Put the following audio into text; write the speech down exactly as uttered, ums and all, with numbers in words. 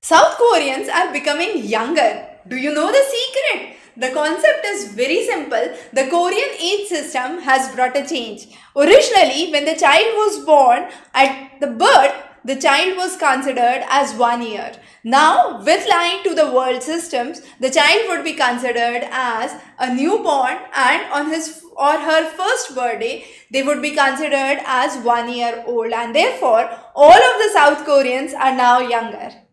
South Koreans are becoming younger. Do you know the secret? The concept is very simple. The Korean age system has brought a change. Originally, when the child was born, at the birth, the child was considered as one year. Now, with line to the world systems, the child would be considered as a newborn, and on his or her first birthday, they would be considered as one year old, and therefore, all of the South Koreans are now younger.